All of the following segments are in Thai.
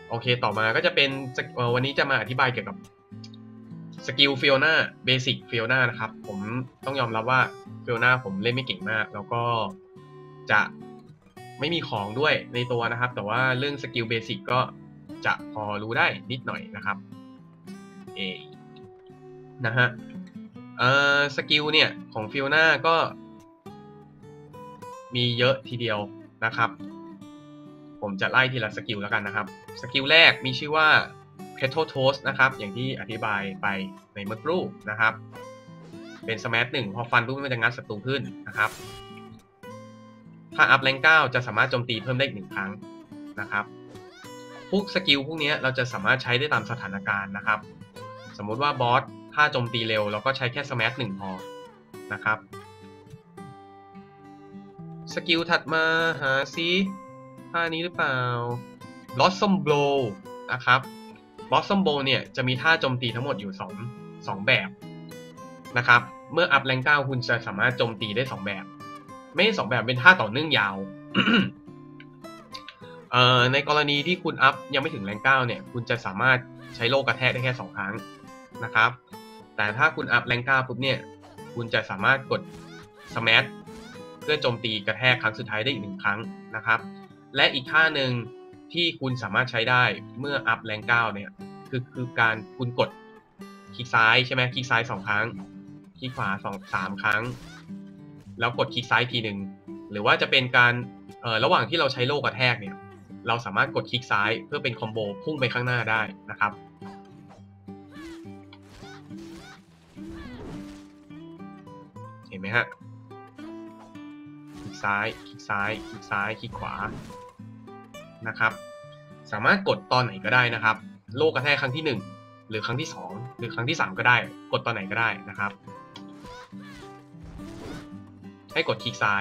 โอเคต่อมาก็จะเป็นวันนี้จะมาอธิบายเกี่ยวกับสกิลฟิโอนาเบสิกฟิโอนานะครับผมต้องยอมรับว่าฟิโอนาผมเล่นไม่เก่งมากแล้วก็จะไม่มีของด้วยในตัวนะครับแต่ว่าเรื่องสกิลเบสิกก็จะพอรู้ได้นิดหน่อยนะครับนะฮะสกิลเนี่ยของฟิโอนาก็มีเยอะทีเดียวนะครับผมจะไล่ทีละสกิลแล้วกันนะครับสกิลแรกมีชื่อว่า Petal Toast นะครับอย่างที่อธิบายไปในเมื่อครู่นะครับเป็นสแมช1พอฟันปุ๊บมันจะงัดศัตรูขึ้นนะครับถ้าอัพแรง9จะสามารถโจมตีเพิ่มได้อีก1ครั้งนะครับพวกสกิลพวกนี้เราจะสามารถใช้ได้ตามสถานการณ์นะครับสมมุติว่าบอสถ้าโจมตีเร็วเราก็ใช้แค่สแมช1พอนะครับสกิลถัดมาหาซิท่านี้หรือเปล่า Blossom Blow นะครับ Blossom Blow เนี่ยจะมีท่าโจมตีทั้งหมดอยู่2แบบนะครับเมื่ออัพแรง9คุณจะสามารถโจมตีได้2แบบไม่ใช่2แบบเป็นท่าต่อเนื่องยาว ในกรณีที่คุณอัพยังไม่ถึงแรง9เนี่ยคุณจะสามารถใช้โล่กระแทกได้แค่2ครั้งนะครับแต่ถ้าคุณอัพแรง9ปุ๊บเนี่ยคุณจะสามารถกด Smash เพื่อโจมตีกระแทกครั้งสุดท้ายได้อีก1ครั้งนะครับและอีกท่าหนึ่งที่คุณสามารถใช้ได้เมื่ออัพแรง9เนี่ยคือการคุณกดคลิกซ้ายใช่ไหมคลิกซ้าย2ครั้งคลิกขวา3ครั้งแล้วกดคลิกซ้ายทีหนึ่งหรือว่าจะเป็นการระหว่างที่เราใช้โล่กระแทกเนี่ยเราสามารถกดคลิกซ้ายเพื่อเป็นคอมโบพุ่งไปข้างหน้าได้นะครับเห็นไหมฮะคลิกซ้ายคลิกซ้ายคลิกซ้ายคลิกขวานะครับสามารถกดตอนไหนก็ได้นะครับโล่กระแทกครั้งที่1หรือครั้งที่2หรือครั้งที่3ก็ได้กดตอนไหนก็ได้นะครับให้กดคลิกซ้าย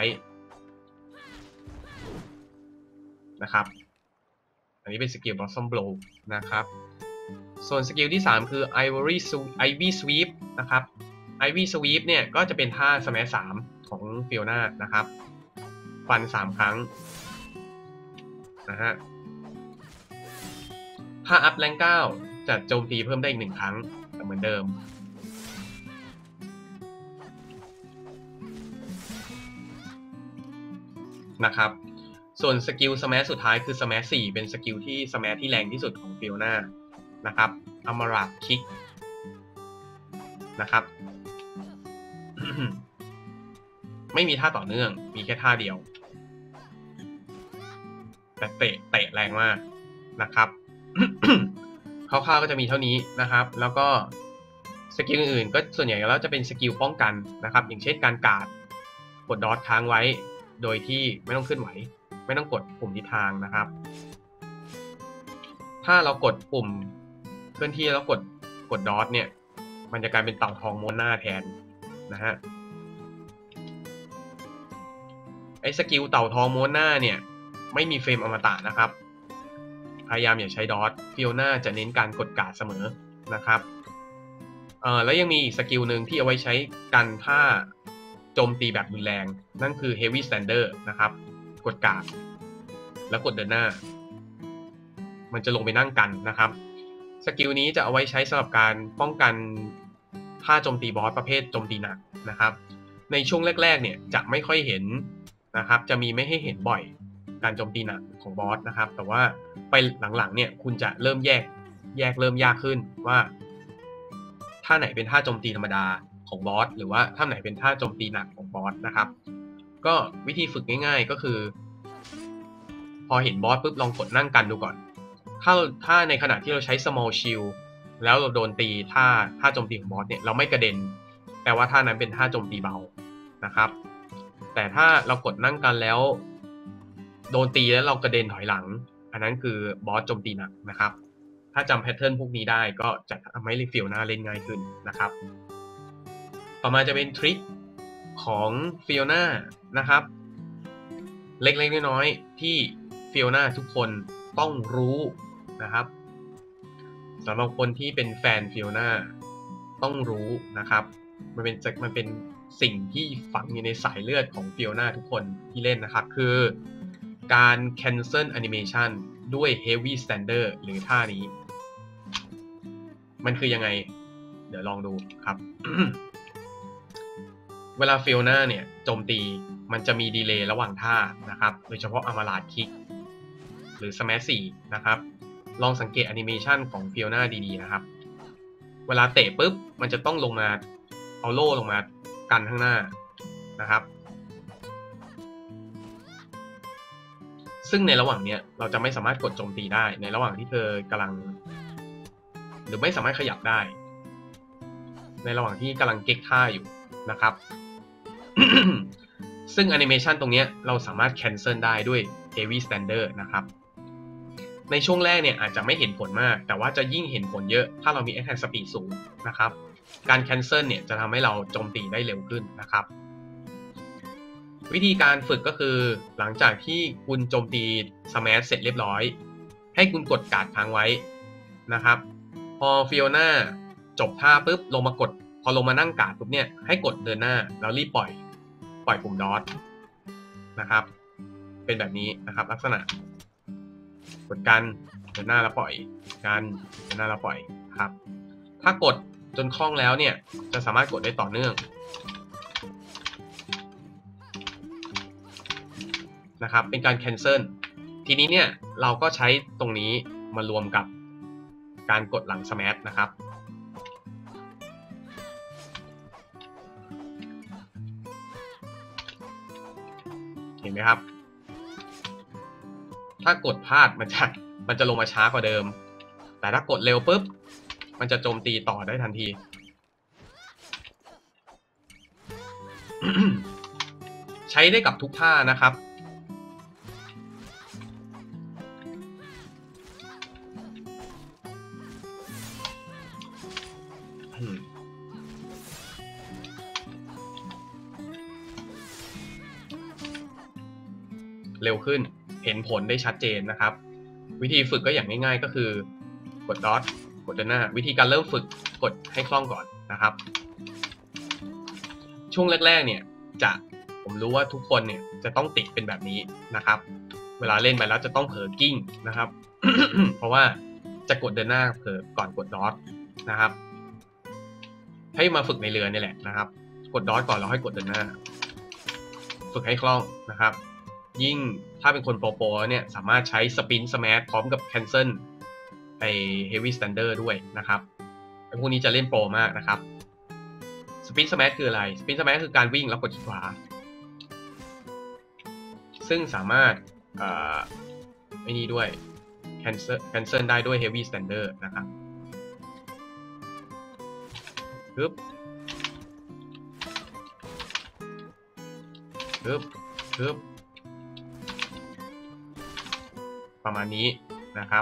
นะครับอันนี้เป็นสกิล Blossom Blow นะครับส่วนสกิลที่3คือ Ivy Sweep นะครับ Ivy Sweep เนี่ยก็จะเป็นท่า Smash 3ของฟิโอนานะครับฟัน3ครั้งนะฮะถ้าอัพแรง9จะโจมตีเพิ่มได้อีก1ครั้งเหมือนเดิมนะครับส่วนสกิลสแมชสุดท้ายคือสแมช4เป็นสกิลที่สแมชที่แรงที่สุดของฟิโอนานะครับอมราคิกนะครับ ไม่มีท่าต่อเนื่องมีแค่ท่าเดียวแต่เตะแรงมากนะครับคร่าวๆก็จะมีเท่านี้นะครับแล้วก็สกิลอื่นๆก็ส่วนใหญ่แล้วจะเป็นสกิลป้องกันนะครับอย่างเช่นการกาดกดดอทค้างไว้โดยที่ไม่ต้องเคลื่อนไหวไม่ต้องกดปุ่มทิศทางนะครับถ้าเรากดปุ่มเคลื่อนที่แล้วกดดอทเนี่ยมันจะกลายเป็นเต่าทองม้วนหน้าแทนนะฮะไอ้สกิลเต่าทองม้วนหน้าเนี่ยไม่มีเฟรมอมตะนะครับพยายามอย่าใช้ดอทฟิโอนาจะเน้นการกดการ์ดเสมอนะครับแล้วยังมีอีกสกิลหนึ่งที่เอาไว้ใช้กันถ้าโจมตีแบบรุนแรงนั่นคือ Heavy Stander นะครับกดการ์ดแล้วกดเดินหน้ามันจะลงไปนั่งกันนะครับสกิลนี้จะเอาไว้ใช้สำหรับการป้องกันท่าโจมตีบอสประเภทโจมตีหนักนะครับในช่วงแรกๆเนี่ยจะไม่ค่อยเห็นนะครับจะมีไม่ให้เห็นบ่อยการโจมตีหนักของบอสนะครับแต่ว่าไปหลังๆเนี่ยคุณจะเริ่มแยกเริ่มยากขึ้นว่าท่าไหนเป็นท่าโจมตีธรรมดาของบอสหรือว่าท่าไหนเป็นท่าโจมตีหนักของบอสนะครับก็วิธีฝึกง่ายๆก็คือพอเห็นบอสปุ๊บลองกดนั่งกันดูก่อนถ้าในขณะที่เราใช้ small shield แล้วเราโดนตีท่าโจมตีของบอสเนี่ยเราไม่กระเด็นแปลว่าท่านั้นเป็นท่าโจมตีเบานะครับแต่ถ้าเรากดนั่งกันแล้วโดนตีแล้วเรากระเด็นถอยหลังอันนั้นคือบอสโจมตีหนักนะครับถ้าจำแพทเทิร์นพวกนี้ได้ก็จะทำให้ฟิโอนาเล่นง่ายขึ้นนะครับต่อมาจะเป็นทริคของฟิโอนานะครับเล็กๆน้อยๆที่ฟิโอนาทุกคนต้องรู้นะครับสำหรับคนที่เป็นแฟนฟิโอนาต้องรู้นะครับมันเป็นสิ่งที่ฝังอยู่ในสายเลือดของฟิโอนาทุกคนที่เล่นนะครับคือการ cancel animation ด้วย heavy standard หรือท่านี้มันคือยังไงเดี๋ยวลองดูครับ เวลาฟิโอนาเนี่ยโจมตีมันจะมีดีเลย์ระหว่างท่านะครับโดยเฉพาะอามาลาดคิกหรือ Smash 4นะครับลองสังเกตแอนิเมชันของฟิโอนาดีๆนะครับเวลาเตะปุ๊บมันจะต้องลงมาเอาโล่ลงมากันข้างหน้านะครับซึ่งในระหว่างนี้เราจะไม่สามารถกดโจมตีได้ในระหว่างที่เธอกำลังหรือไม่สามารถขยับได้ในระหว่างที่กำลังเก๊กท่าอยู่นะครับ ซึ่งแอนิเมชันตรงนี้เราสามารถ cancel ได้ด้วย heavy standard นะครับในช่วงแรกเนี่ยอาจจะไม่เห็นผลมากแต่ว่าจะยิ่งเห็นผลเยอะถ้าเรามี attack speed สูงนะครับการ cancel เนี่ยจะทำให้เราโจมตีได้เร็วขึ้นนะครับวิธีการฝึกก็คือหลังจากที่คุณโจมตี smash เสร็จเรียบร้อยให้คุณกดการ์ดค้างไว้นะครับพอฟิโอนาจบท่าปุ๊บลงมากดพอลงมานั่งการ์ดปุ๊บเนี่ยให้กดเดินหน้าแล้วรีบปล่อยปุ่มดอทนะครับเป็นแบบนี้นะครับลักษณะกดกันเดินหน้าแล้วปล่อยกันเดินหน้าแล้วปล่อยครับถ้ากดจนคล่องแล้วเนี่ยจะสามารถกดได้ต่อเนื่องนะครับเป็นการ cancel ทีนี้เนี่ยเราก็ใช้ตรงนี้มารวมกับการกดหลัง smash นะครับเห็นไหมครับถ้ากดพลาดมันจะลงมาช้ากว่าเดิมแต่ถ้ากดเร็วปุ๊บมันจะโจมตีต่อได้ทันที ใช้ได้กับทุกท่านะครับเร็วขึ้นเห็นผลได้ชัดเจนนะครับวิธีฝึกก็อย่างง่ายๆก็คือกดดอทกดเดินหน้าวิธีการเริ่มฝึกกดให้คล่องก่อนนะครับช่วงแรกๆเนี่ยผมรู้ว่าทุกคนเนี่ยจะต้องติดเป็นแบบนี้นะครับเวลาเล่นไปแล้วจะต้องเผลอกิ้งนะครับ เพราะว่าจะกดเดินหน้าเผลอก่อนกดดอทนะครับให้มาฝึกในเรือนี่แหละนะครับกดดอทก่อนแล้วค่อยกดเดินหน้าฝึกให้คล่องนะครับยิ่งถ้าเป็นคนโปรเนี่ยสามารถใช้สปินสแมชพร้อมกับแคนเซิลไอเฮฟวี่สแตนเดอร์ด้วยนะครับไอพวกนี้จะเล่นโปรมากนะครับสปินสแมชคืออะไรสปินสแมชคือการวิ่งแล้วกดคลิกขวาซึ่งสามารถไอ้นี่ด้วยแคนเซิลได้ด้วย heavy standard นะครับปึ๊บประมาณนี้นะครับ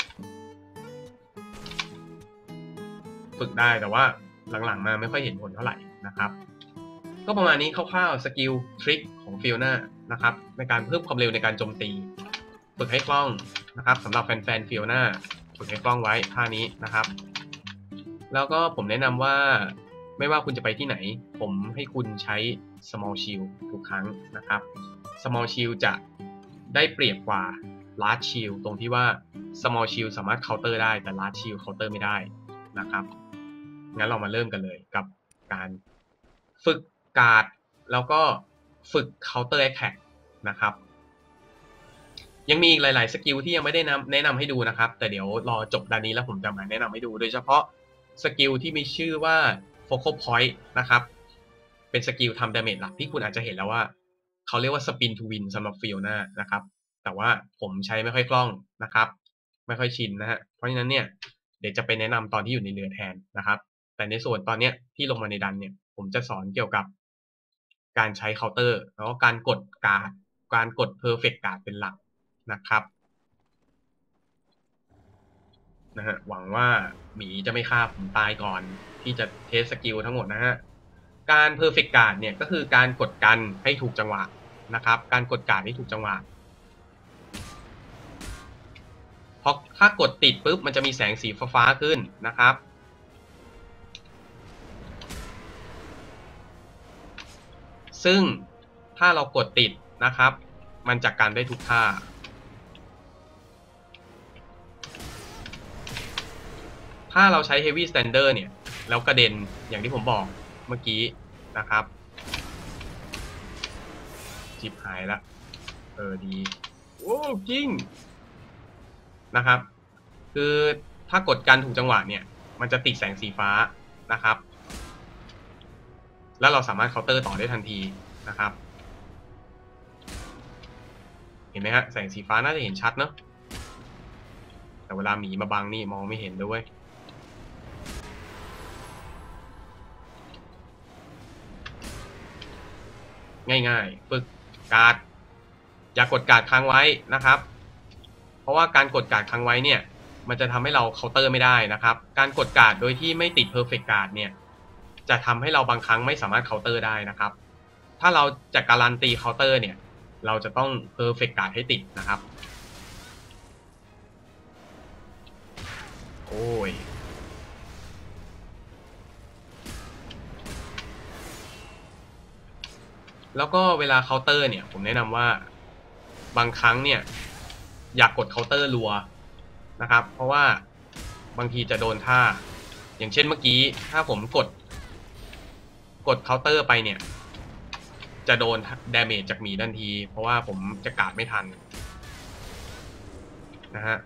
ฝึกได้แต่ว่าหลังๆมาไม่ค่อยเห็นผลเท่าไหร่นะครับก็ประมาณนี้คร่าวๆสกิลทริคของฟิโอนานะครับในการเพิ่มความเร็วในการโจมตีฝึกให้คล่องนะครับสำหรับแฟนๆฟิโอนาฝึกให้คล่องไว้ท่านี้นะครับแล้วก็ผมแนะนำว่าไม่ว่าคุณจะไปที่ไหนผมให้คุณใช้ small shield ทุกครั้งนะครับ small shield จะได้เปรียบกว่า large shield ตรงที่ว่า small shield สามารถ counter ได้แต่ large shield counter ไม่ได้นะครับงั้นเรามาเริ่มกันเลยกับการฝึกการ์ดแล้วก็ฝึก counter attack นะครับยังมีอีกหลายๆสกิลที่ยังไม่ได้แนะนำให้ดูนะครับแต่เดี๋ยวรอจบด้านนี้แล้วผมจะมาแนะนำให้ดูโดยเฉพาะสกิลที่มีชื่อว่า focal point นะครับเป็นสกิลทำดาเมจหลักที่คุณอาจจะเห็นแล้วว่าเขาเรียกว่า spin to win สำหรับฟิโอนานะครับแต่ว่าผมใช้ไม่ค่อยคล่องนะครับไม่ค่อยชินนะฮะเพราะฉะนั้นเนี่ยเดี๋ยวจะไปแนะนำตอนที่อยู่ในเรือแทนนะครับแต่ในส่วนตอนนี้ที่ลงมาในดันเนี่ยผมจะสอนเกี่ยวกับการใช้เคาน์เตอร์แล้วก็การกดการ์ดการกด perfect card เป็นหลักนะครับนะฮะหวังว่าหมีจะไม่ฆ่าผมตายก่อนที่จะเทสสกิลทั้งหมดนะฮะการ perfect card เนี่ยก็คือการกดกันให้ถูกจังหวะนะครับการกดการ์ดให้ถูกจังหวะพอถ้ากดติดปุ๊บมันจะมีแสงสีฟ้าขึ้นนะครับซึ่งถ้าเรากดติดนะครับมันจะกันได้ทุกท่าถ้าเราใช้ Heavy Standard เนี่ยแล้วกระเด็นอย่างที่ผมบอกเมื่อกี้นะครับจิบหายละดีโอ้จริงนะครับคือถ้ากดกันถูกจังหวะเนี่ยมันจะติดแสงสีฟ้านะครับแล้วเราสามารถเคาน์เตอร์ต่อได้ทันทีนะครับเห็นไหมฮะแสงสีฟ้าน่าจะเห็นชัดเนาะแต่เวลาหมีมาบังนี่มองไม่เห็นด้วยง่ายๆฝึกการ์ดอย่ากดการ์ดค้างไว้นะครับเพราะว่าการกดการ์ดค้างไว้เนี่ยมันจะทำให้เราเคาน์เตอร์ไม่ได้นะครับการกดการ์ดโดยที่ไม่ติด Perfect Guard เนี่ยจะทำให้เราบางครั้งไม่สามารถเคาน์เตอร์ได้นะครับถ้าเราจะการันตีเคาน์เตอร์เนี่ยเราจะต้อง Perfect Guard ให้ติดนะครับโอ้ยแล้วก็เวลาเคาน์เตอร์เนี่ยผมแนะนำว่าบางครั้งเนี่ยอยากกดเคาน์เตอร์รัวนะครับเพราะว่าบางทีจะโดนท่าอย่างเช่นเมื่อกี้ถ้าผมกดเคาน์เตอร์ไปเนี่ยจะโดนดาเมจจากหมีทันทีเพราะว่าผมจะการ์ดไม่ทันนะฮะ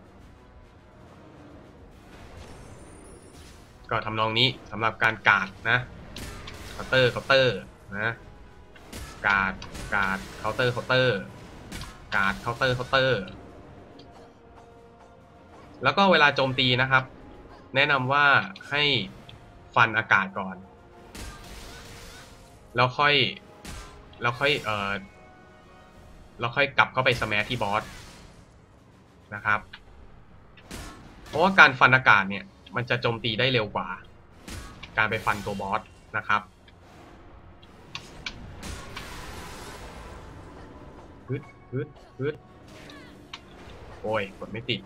ก็ทำนองนี้สำหรับการการ์ดนะเคาน์เตอร์นะการ์ดเคาน์เตอร์การ์ดเคาน์เตอร์แล้วก็เวลาโจมตีนะครับแนะนำว่าให้ฟันอากาศก่อนแล้วค่อยกลับเข้าไปสแมชที่บอสนะครับเพราะว่าการฟันอากาศเนี่ยมันจะโจมตีได้เร็วกว่าการไปฟันตัวบอสนะครับฮึดโอ้ยกดไม่ติด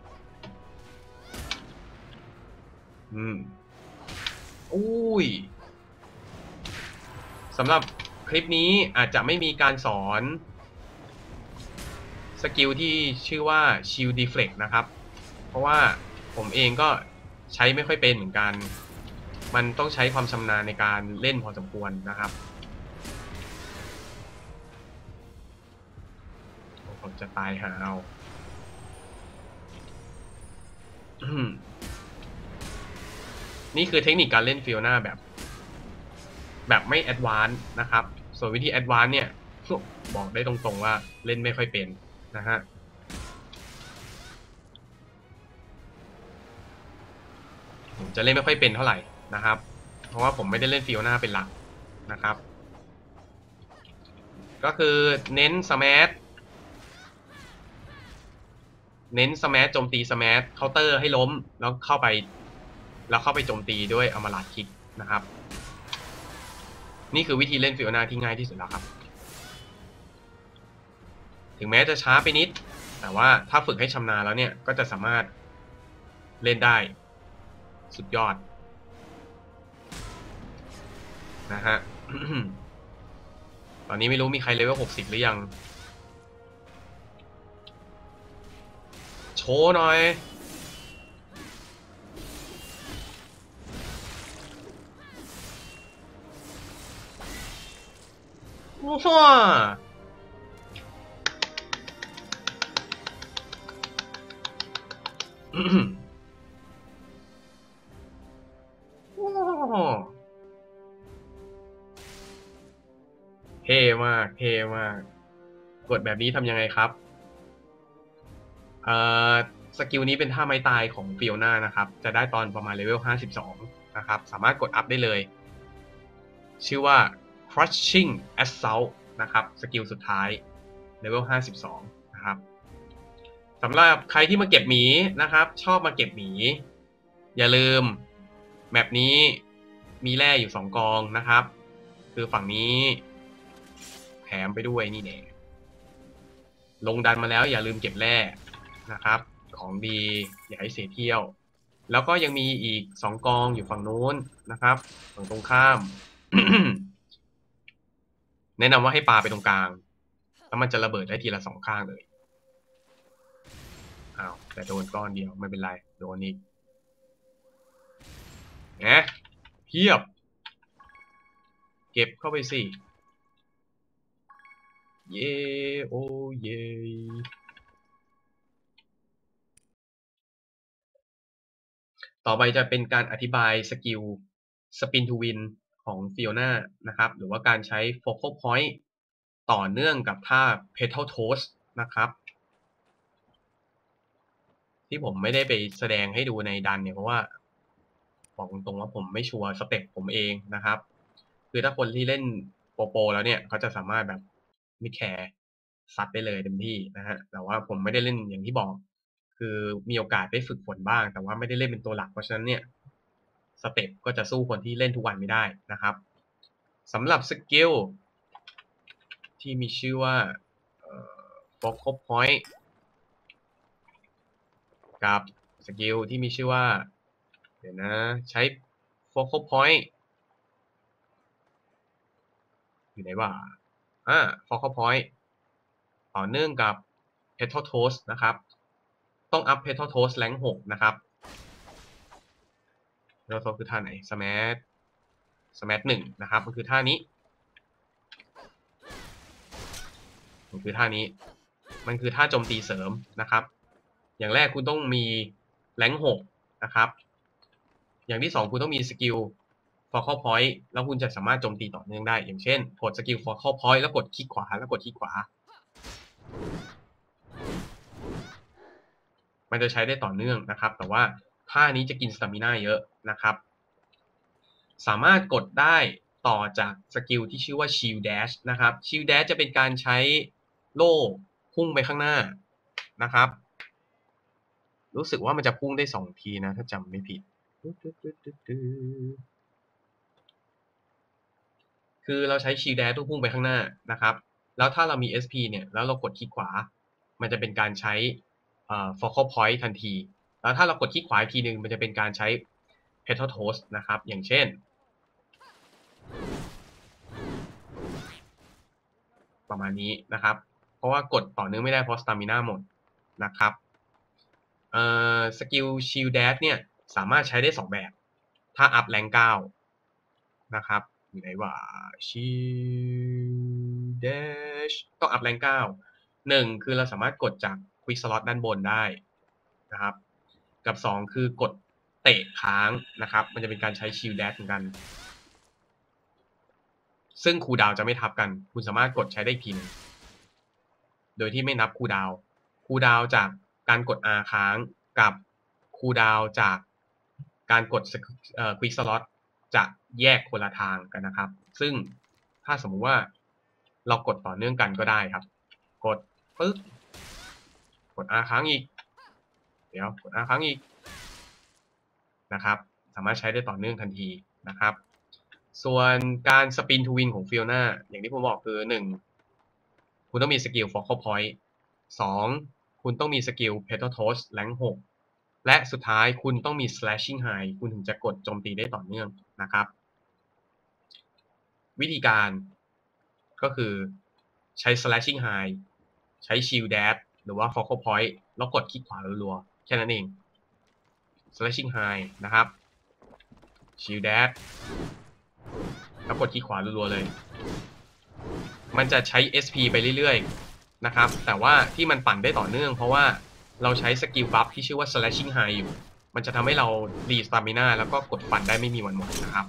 อุ้ยสำหรับคลิปนี้อาจจะไม่มีการสอนสกิลที่ชื่อว่า Shield Deflect นะครับเพราะว่าผมเองก็ใช้ไม่ค่อยเป็นเหมือนกันมันต้องใช้ความชำนาญในการเล่นพอสมควรนะครับผมจะตายหาเอานี่คือเทคนิคการเล่นฟิโอน่าแบบไม่แอดวานซ์นะครับส่วนวิธีแอดวานซ์เนี่ยบอกได้ตรงๆว่าเล่นไม่ค่อยเป็นนะฮะผมจะเล่นไม่ค่อยเป็นเท่าไหร่นะครับเพราะว่าผมไม่ได้เล่นฟิโอน่าเป็นหลักนะครับก็คือเน้นสแมชโจมตีสแมชเคาน์เตอร์ให้ล้มแล้วเข้าไปโจมตีด้วยอมาราดคิกนะครับนี่คือวิธีเล่นฟิโอน่าที่ง่ายที่สุดแล้วครับถึงแม้จะช้าไปนิดแต่ว่าถ้าฝึกให้ชำนาญแล้วเนี่ยก็จะสามารถเล่นได้สุดยอดนะฮะ ตอนนี้ไม่รู้มีใครเลเวล60หรือยังโชว์หน่อยว้าเท่มากกดแบบนี้ทำยังไงครับเอ่อสกิลนี้เป็นท่าไม้ตายของฟิโอน่านะครับจะได้ตอนประมาณเลเวล52นะครับสามารถกดอัพได้เลยชื่อว่า crushing assault นะครับสกิลสุดท้ายเลเวล52นะครับสำหรับใครที่มาเก็บหมีนะครับชอบมาเก็บหมีอย่าลืมแมปนี้มีแร่อยู่2กองนะครับคือฝั่งนี้แถมไปด้วยนี่แน่ลงดันมาแล้วอย่าลืมเก็บแร่นะครับของดีอย่าให้เสียเที่ยวแล้วก็ยังมีอีก2กองอยู่ฝั่งนู้นนะครับฝั่งตรงข้าม แนะนำว่าให้ปาไปตรงกลางแล้วมันจะระเบิดได้ทีละ2ข้างเลยอ้าวแต่โดนก้อนเดียวไม่เป็นไรโดนอีกนะเพียบเก็บเข้าไปสิเย่โอเย่ต่อไปจะเป็นการอธิบายสกิล Spin to Win ของฟิโอนานะครับหรือว่าการใช้ Focal Point ต่อเนื่องกับท่า Petal Toast นะครับที่ผมไม่ได้ไปแสดงให้ดูในดันเนี่ยเพราะว่าบอกตรงๆว่าผมไม่ชัวร์สเต็ปผมเองนะครับคือถ้าคนที่เล่นโปรแล้วเนี่ยเขาจะสามารถแบบไม่แคร์ซัดได้เลยเต็มที่นะฮะแต่ว่าผมไม่ได้เล่นอย่างที่บอกคือมีโอกาสได้ฝึกฝนบ้างแต่ว่าไม่ได้เล่นเป็นตัวหลักเพราะฉะนั้นเนี่ยสเต็ปก็จะสู้คนที่เล่นทุกวันไม่ได้นะครับสำหรับสกิลที่มีชื่อว่าFocal Point กับสกิลที่มีชื่อว่าเดี๋ยวนะใช้ Focal Point อยู่ไหนวะFocal Point ต่อเนื่องกับ Petal Toast นะครับต้องอัพ Petal Toast แรงค์6นะครับ Petal Toast คือท่าไหน Smash 1นะครับมันคือท่านี้มันคือท่านี้มันคือท่าโจมตีเสริมนะครับอย่างแรกคุณต้องมีแรงค์6นะครับอย่างที่2คุณต้องมีสกิล Focal Point แล้วคุณจะสามารถโจมตีต่อเนื่องได้อย่างเช่นกดสกิล Focal Point แล้วกดคลิกขวาแล้วกดคลิกขวามันจะใช้ได้ต่อเนื่องนะครับแต่ว่าท่านี้จะกินสตามิน่าเยอะนะครับสามารถกดได้ต่อจากสกิลที่ชื่อว่า Shield Dash นะครับ Shield Dash จะเป็นการใช้โล่พุ่งไปข้างหน้านะครับรู้สึกว่ามันจะพุ่งได้2ทีนะถ้าจำไม่ผิดคือเราใช้ Shield Dash พุ่งไปข้างหน้านะครับแล้วถ้าเรามี SP เนี่ยแล้วเรากดคลิกขวามันจะเป็นการใช้Focal Point ทันทีแล้วถ้าเรากดคลิกขวาอีกทีนึงมันจะเป็นการใช้ Petal Toast นะครับอย่างเช่นประมาณนี้นะครับเพราะว่ากดต่อเนื่องไม่ได้เพราะสตามิน่าหมดนะครับสกิล Shield Dash เนี่ยสามารถใช้ได้2แบบถ้าอัพแรง9นะครับอยู่ไหนวะ Shield Dash ต้องอัพแรง9 1คือเราสามารถกดจาก Quick Slot ด้านบนได้นะครับกับ2คือกดเตะค้างนะครับมันจะเป็นการใช้ Shield Dash เหมือนกันซึ่งคูลดาวน์จะไม่ทับกันคุณสามารถกดใช้ได้อีกทีนึงโดยที่ไม่นับคูลดาวน์จากการกด R ค้างกับคูลดาวน์จากการกดQuick Slot จะแยกคนละทางกันนะครับซึ่งถ้าสมมุติว่าเรากดต่อเนื่องกันก็ได้ครับกดปึ๊บกด R ค้างอีกเดี๋ยวกด R ค้างอีกนะครับสามารถใช้ได้ต่อเนื่องทันทีนะครับส่วนการสปินทูวินของฟิโอนาอย่างที่ผมบอกคือ1คุณต้องมีสกิล Focal Point 2คุณต้องมีสกิล Petal Toast แรงค์6และสุดท้ายคุณต้องมี Slashing High คุณถึงจะกดโจมตีได้ต่อเนื่องนะครับวิธีการก็คือใช้ Slashing High ใช้ Shield Dash หรือว่า Focal Point แล้วกดคลิกขวารัวๆแค่นั้นเอง Slashing High นะครับ Shield Dash แล้วกดคลิกขวารัวๆเลยมันจะใช้ SP ไปเรื่อยๆนะครับแต่ว่าที่มันปั่นได้ต่อเนื่องเพราะว่าเราใช้สกิลบัฟที่ชื่อว่า slashing high อยู่มันจะทำให้เรารีสตามิน่าแล้วก็กดปั่นได้ไม่มีวันหมดนะครับ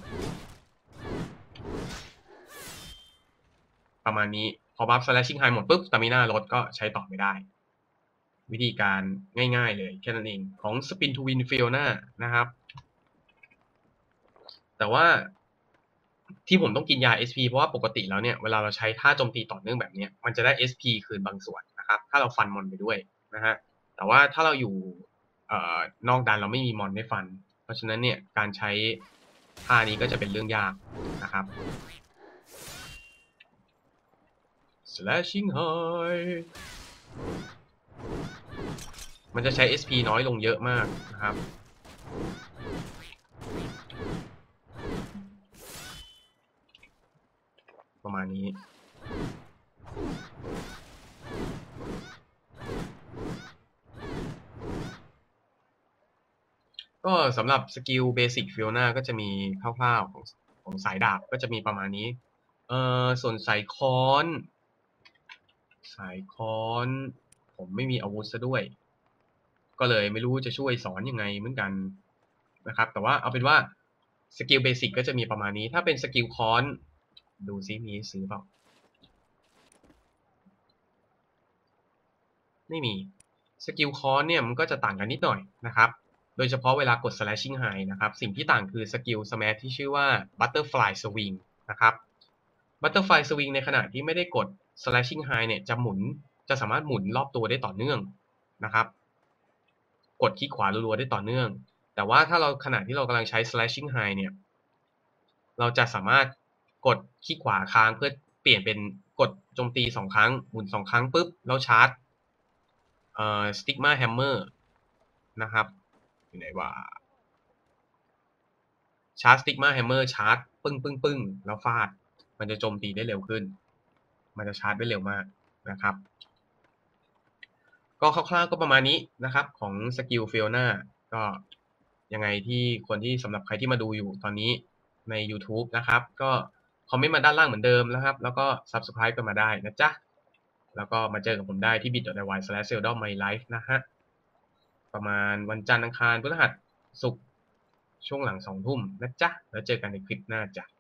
ประมาณนี้พอบัฟ slashing high หมดปุ๊บสตามิน่าลดก็ใช้ต่อไม่ได้วิธีการง่ายๆเลยแค่นั้นเองของ Spin to Win Fiona นะครับแต่ว่าที่ผมต้องกินยา SP เพราะว่าปกติแล้วเนี่ยเวลาเราใช้ท่าโจมตีต่อเนื่องแบบนี้มันจะได้ SP คืนบางส่วนนะครับถ้าเราฟันมอนไปด้วยนะฮะแต่ว่าถ้าเราอยู่นอกดันเราไม่มีมอนให้ฟันเพราะฉะนั้นเนี่ยการใช้ท่านี้ก็จะเป็นเรื่องยากนะครับ Slashing High มันจะใช้ SP น้อยลงเยอะมากนะครับประมาณนี้ก็สำหรับสกิลเบสิกฟิโอนาก็จะมีคร่าวๆของสายดาบก็จะมีประมาณนี้ส่วนสายค้อนผมไม่มีอาวุธซะด้วยก็เลยไม่รู้จะช่วยสอนยังไงเหมือนกันนะครับแต่ว่าเอาเป็นว่าสกิลเบสิกก็จะมีประมาณนี้ถ้าเป็นสกิลค้อนดูซิมีซื้อเปล่าไม่มีสกิลค้อนเนี่ยมันก็จะต่างกันนิดหน่อยนะครับโดยเฉพาะเวลากด slashing high นะครับสิ่งที่ต่างคือสกิล smash ที่ชื่อว่า butterfly swing นะครับ Butterfly Swing ในขณะที่ไม่ได้กด Slashing High เนี่ยจะสามารถหมุนรอบตัวได้ต่อเนื่องนะครับกดคลิกขวารัวๆได้ต่อเนื่องแต่ว่าถ้าเราขณะที่เรากำลังใช้ Slashing High เนี่ยเราจะสามารถกดคลิกขวาค้างเพื่อเปลี่ยนเป็นกดโจมตี2ครั้งหมุน2ครั้งปุ๊บแล้วชาร์จStigma Hammer นะครับอยู่ไหนวะชาร์จ Stigma Hammer ชาร์จปึ้งแล้วฟาดมันจะโจมตีได้เร็วขึ้นมันจะชาร์จได้เร็วมากนะครับก็คร่าวๆก็ประมาณนี้นะครับของสกิลฟิโอนาก็ยังไงที่คนที่สำหรับใครที่มาดูอยู่ตอนนี้ใน YouTube นะครับก็คอมเมนต์มาด้านล่างเหมือนเดิมนะครับแล้วก็ Subscribe กันมาได้นะจ๊ะแล้วก็มาเจอกับผมได้ที่ bit.ly/seldom.my_life นะฮะประมาณวันจันทร์อังคารพฤหัสศุกร์ช่วงหลัง2 ทุ่มนะจ๊ะแล้วเจอกันในคลิปหน้าจ้ะ